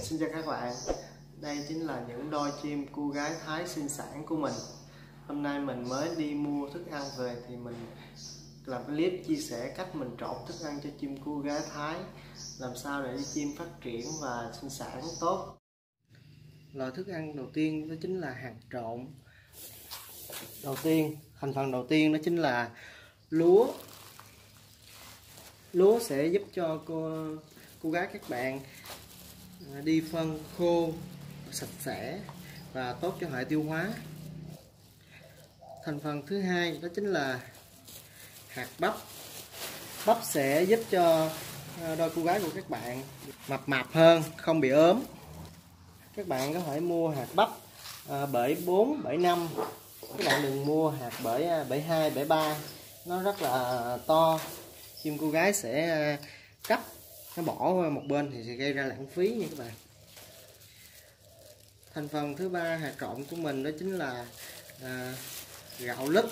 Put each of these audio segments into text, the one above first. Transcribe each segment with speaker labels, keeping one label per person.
Speaker 1: Xin chào các bạn. Đây chính là những đôi chim cu gái Thái sinh sản của mình. Hôm nay mình mới đi mua thức ăn về thì mình làm clip chia sẻ cách mình trộn thức ăn cho chim cu gái Thái, làm sao để chim phát triển và sinh sản tốt. Loại thức ăn đầu tiên đó chính là hạt trộn. Thành phần đầu tiên đó chính là lúa. Lúa sẽ giúp cho cô gái các bạn đi phân khô, sạch sẽ và tốt cho hệ tiêu hóa. Thành phần thứ hai đó chính là hạt bắp. Bắp sẽ giúp cho đôi cô gái của các bạn mập hơn, không bị ốm. Các bạn có thể mua hạt bắp bể 4, bể 5. Các bạn đừng mua hạt bể 2, bể 3. Nó rất là to. Chim cô gái sẽ cắp, nó bỏ một bên thì sẽ gây ra lãng phí nha các bạn. Thành phần thứ ba hạt trộn của mình đó chính là gạo lứt.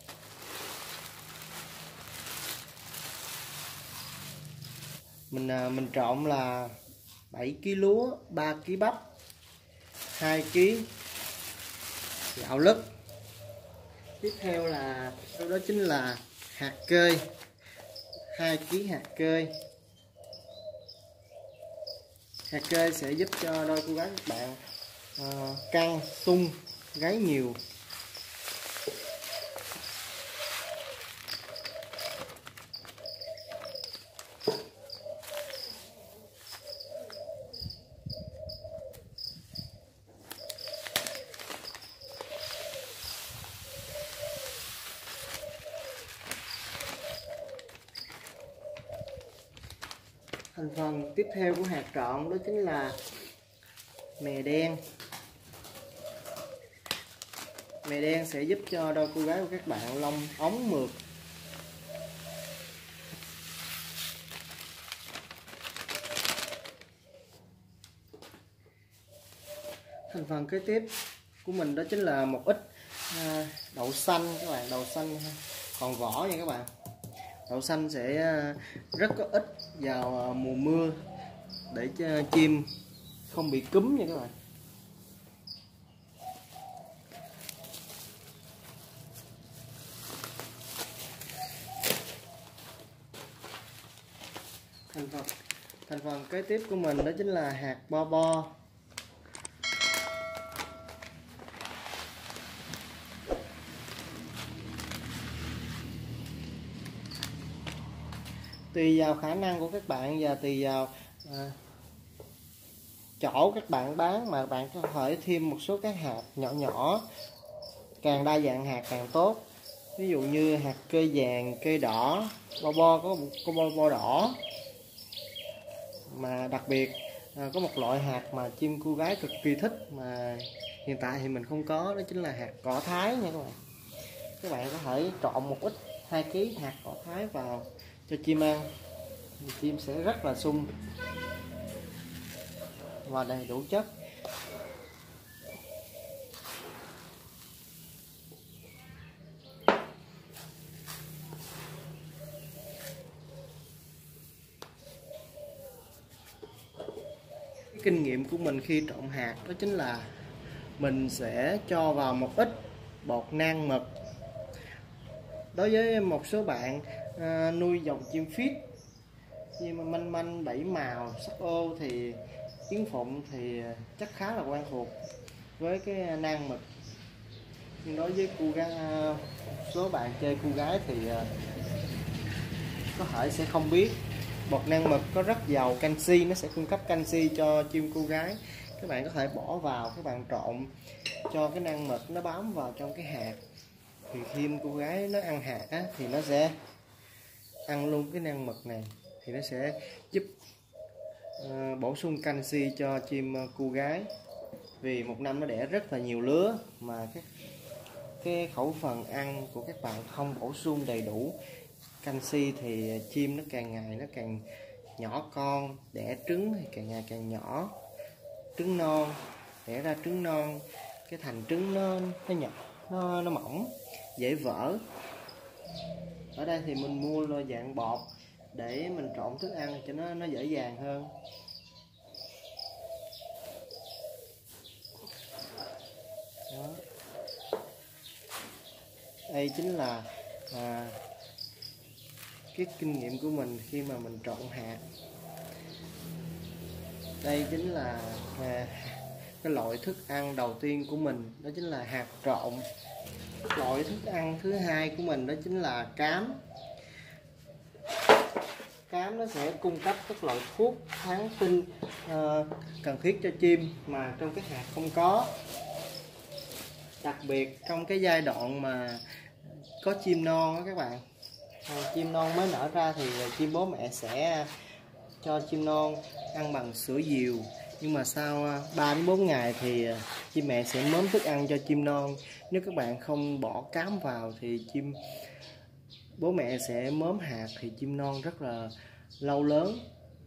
Speaker 1: Mình trộn là 7 kg lúa, 3 kg bắp, 2 kg gạo lứt. Tiếp theo đó chính là hạt kê, 2 kg hạt kê. Hạt kê sẽ giúp cho đôi cô gái các bạn căng, sung, gáy nhiều. Thành phần tiếp theo của hạt trộn đó chính là mè đen. Mè đen sẽ giúp cho đôi cô gái của các bạn lông óng mượt. Thành phần kế tiếp của mình đó chính là một ít đậu xanh các bạn, đậu xanh còn vỏ nha các bạn. Đậu xanh sẽ rất có ích vào mùa mưa để cho chim không bị cúm nha các bạn. Thành phần kế tiếp của mình đó chính là hạt bo bo. Tùy vào khả năng của các bạn và tùy vào chỗ các bạn bán mà bạn có thể thêm một số các hạt nhỏ, càng đa dạng hạt càng tốt. Ví dụ như hạt kê vàng, kê đỏ, bo bo có bo bo đỏ. Mà đặc biệt có một loại hạt mà chim cu gái cực kỳ thích mà hiện tại thì mình không có, đó chính là hạt cỏ Thái nha các bạn. Các bạn có thể trộn một ít 2 kg hạt cỏ Thái vào cho chim ăn, chim sẽ rất là sung và đầy đủ chất. Cái kinh nghiệm của mình khi trộn hạt đó chính là mình sẽ cho vào một ít bột nang mật. Đối với một số bạn nuôi dòng chim phít, chim manh manh, bảy màu, sắc ô thì yến phụng thì chắc khá là quen thuộc với cái nang mật. Nhưng đối với số bạn chơi cu gái thì có thể sẽ không biết. Bột nang mật có rất giàu canxi, nó sẽ cung cấp canxi cho chim cu gái. Các bạn có thể bỏ vào, các bạn trộn cho cái nang mật nó bám vào trong cái hạt. Thì khi cô gái nó ăn hạt á, thì nó sẽ ăn luôn cái nang mật này, thì nó sẽ giúp bổ sung canxi cho chim cu gái. Vì một năm nó đẻ rất là nhiều lứa mà cái khẩu phần ăn của các bạn không bổ sung đầy đủ canxi thì chim nó càng ngày nó càng nhỏ con, đẻ trứng thì càng ngày càng nhỏ, trứng non, đẻ ra trứng non, cái thành trứng nó nhỏ, nó mỏng, dễ vỡ. Ở đây thì mình mua là dạng bột để mình trộn thức ăn cho nó dễ dàng hơn. Đó. Đây chính là cái kinh nghiệm của mình khi mà mình trộn hạt. Đây chính là cái loại thức ăn đầu tiên của mình, đó chính là hạt trộn. Loại thức ăn thứ hai của mình đó chính là cám. Cám nó sẽ cung cấp các loại thuốc kháng sinh cần thiết cho chim mà trong cái hạt không có. Đặc biệt trong cái giai đoạn mà có chim non đó các bạn, chim non mới nở ra thì chim bố mẹ sẽ cho chim non ăn bằng sữa dìu. Nhưng mà sau 3 đến 4 ngày thì chim mẹ sẽ mớm thức ăn cho chim non. Nếu các bạn không bỏ cám vào thì bố mẹ sẽ mớm hạt thì chim non rất là lâu lớn.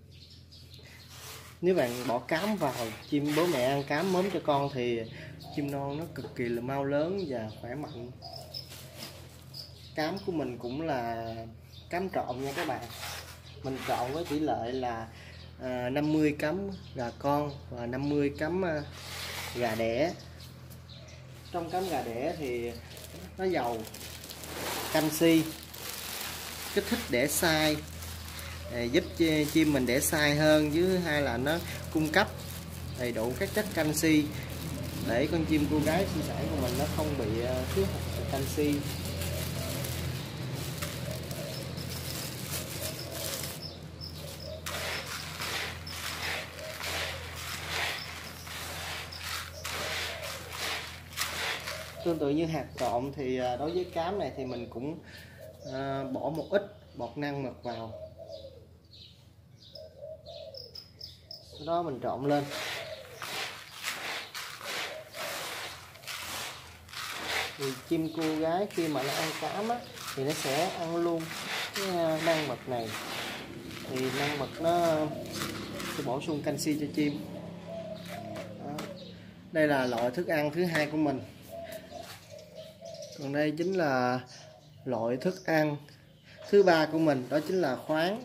Speaker 1: Nếu bạn bỏ cám vào, chim bố mẹ ăn cám mớm cho con thì chim non nó cực kỳ là mau lớn và khỏe mạnh. Cám của mình cũng là cám trộn nha các bạn. Mình trộn với tỷ lệ là 50 cám gà con và 50 cám gà đẻ. Trong cám gà đẻ thì nó giàu canxi, kích thích đẻ sai, giúp chim mình đẻ sai hơn, với hai là nó cung cấp đầy đủ các chất canxi để con chim cô gái sinh sản của mình nó không bị thiếu hụt canxi. Tương tự như hạt trộn thì đối với cám này thì mình cũng bỏ một ít bột năng mật vào, sau đó mình trộn lên. Thì chim cô gái khi mà nó ăn cám á, thì nó sẽ ăn luôn cái năng mật này, thì năng mật nó sẽ bổ sung canxi cho chim. Đó. Đây là loại thức ăn thứ hai của mình. Còn đây chính là loại thức ăn thứ ba của mình, đó chính là khoáng.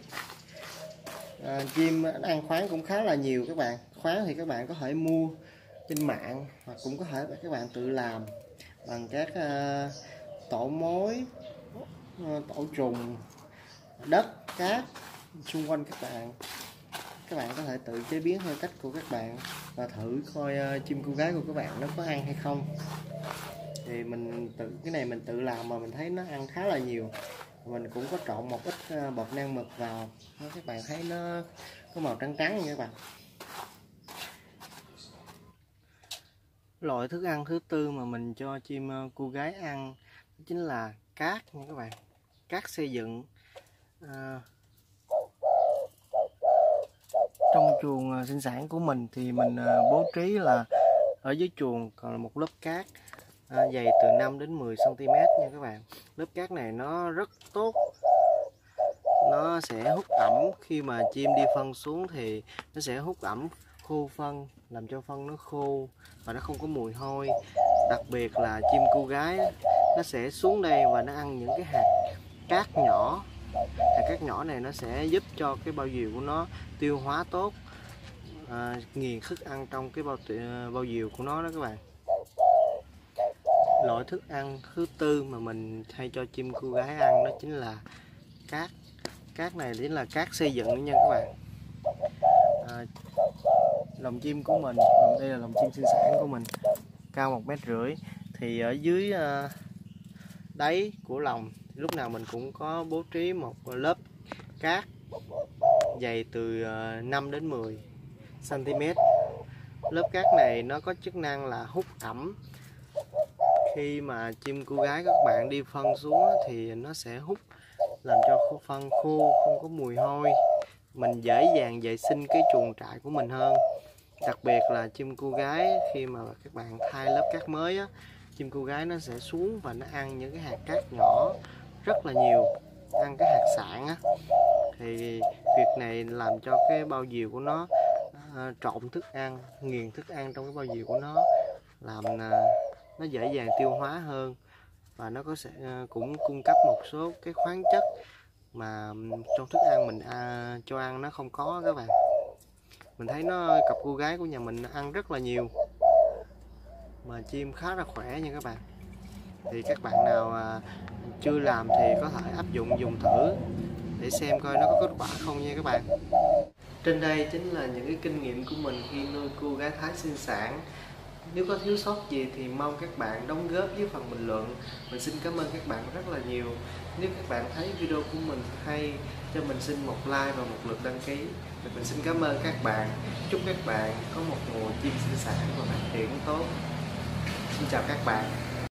Speaker 1: Chim ăn khoáng cũng khá là nhiều các bạn. Khoáng thì các bạn có thể mua trên mạng, hoặc cũng có thể các bạn tự làm bằng các tổ mối, tổ trùng, đất, cát xung quanh các bạn. Các bạn có thể tự chế biến theo cách của các bạn và thử coi chim cô gái của các bạn nó có ăn hay không. Thì cái này mình tự làm mà mình thấy nó ăn khá là nhiều. Mình cũng có trộn một ít bột năng mật vào. Các bạn thấy nó có màu trắng trắng nha các bạn. Loại thức ăn thứ tư mà mình cho chim cô gái ăn chính là cát nha các bạn. Cát xây dựng. Trong chuồng sinh sản của mình thì mình bố trí là ở dưới chuồng còn là một lớp cát dày từ 5 đến 10 cm nha các bạn. Lớp cát này nó rất tốt, nó sẽ hút ẩm. Khi mà chim đi phân xuống thì nó sẽ hút ẩm, khô phân, làm cho phân nó khô và nó không có mùi hôi. Đặc biệt là chim cô gái nó sẽ xuống đây và nó ăn những cái hạt cát nhỏ. Hạt cát nhỏ này nó sẽ giúp cho cái bao diều của nó tiêu hóa tốt, nghiền thức ăn trong cái bao diều của nó đó các bạn. Loại thức ăn thứ tư mà mình hay cho chim cô gái ăn đó chính là cát. Cát này chính là cát xây dựng nha các bạn. Lồng chim của mình, đây là lồng chim sinh sản của mình, cao 1,5 m. Thì ở dưới đáy của lồng lúc nào mình cũng có bố trí một lớp cát dày từ 5 đến 10 cm. Lớp cát này nó có chức năng là hút ẩm. Khi mà chim cô gái các bạn đi phân xuống thì nó sẽ hút, làm cho phân khô, không có mùi hôi. Mình dễ dàng vệ sinh cái chuồng trại của mình hơn. Đặc biệt là chim cô gái khi mà các bạn thay lớp cát mới á, chim cô gái nó sẽ xuống và nó ăn những cái hạt cát nhỏ rất là nhiều, ăn cái hạt sạn á. Thì việc này làm cho cái bao diều của nó trộn thức ăn, nghiền thức ăn trong cái bao diều của nó, làm nó dễ dàng tiêu hóa hơn, và nó cũng cung cấp một số cái khoáng chất mà trong thức ăn mình cho ăn nó không có các bạn. Mình thấy cặp cô gái của nhà mình ăn rất là nhiều. mà chim khá là khỏe nha các bạn. Thì các bạn nào chưa làm thì có thể áp dụng dùng thử để xem coi nó có kết quả không nha các bạn. Trên đây chính là những cái kinh nghiệm của mình khi nuôi cua gái Thái sinh sản. Nếu có thiếu sót gì thì mong các bạn đóng góp dưới phần bình luận. Mình xin cảm ơn các bạn rất là nhiều. Nếu các bạn thấy video của mình hay, cho mình xin một like và một lượt đăng ký. Mình xin cảm ơn các bạn. Chúc các bạn có một mùa chim sinh sản và phát triển tốt. Xin chào các bạn.